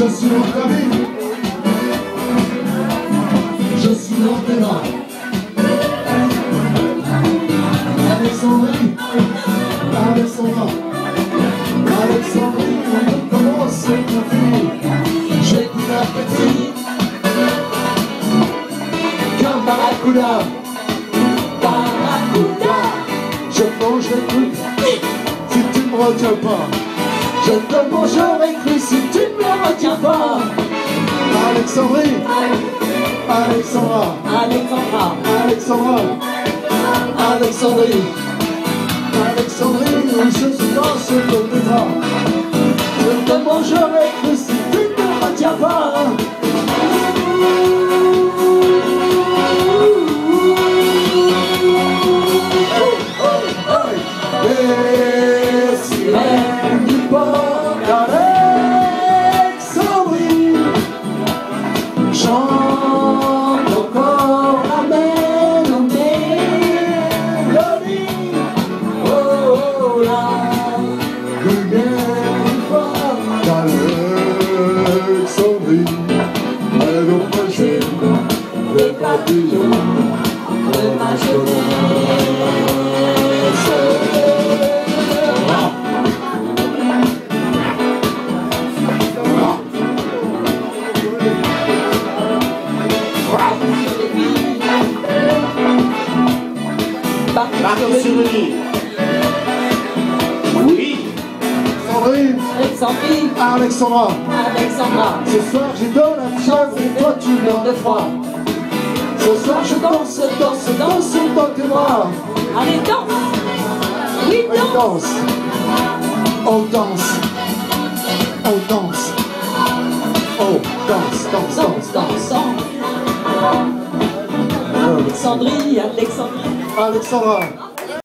Je suis votre ami. Je suis l'orphelin. Alexandrie, Alexandra, Alexandrie, comment c'est mon fille? J'ai pris l'appétit comme Barracuda, Barracuda. Je mange les trucs si tu ne me retiens pas. Je te mangerai cru si tu ne me retiens pas. Alexandrie, Alexandra, Alexandra, Alexandra, Alexandrie, Alexandrie, je suis dans ce bras. Je te mangerai cru si tu ne me retiens pas. Les sirènes du port d'Alexandrie chantent encore la même mélodie. Oh, oh là, lumière du port d'Alexandrie, elles ont marché le papillon de ma jeunesse. Marquez sur le lit. Oui. Sandrine, Alexandrie, Alexandra, Alexandra. ce soir je donne la fièvre et toi tu meurs de froid. Ce soir je danse, danse, danse dans tes bras. Allez, danse. Oui, On danse. danse, on danse, on danse, on danse, danse, danse, Danse, danse, danse. Alexandrie, Alexandrie. Alexandra.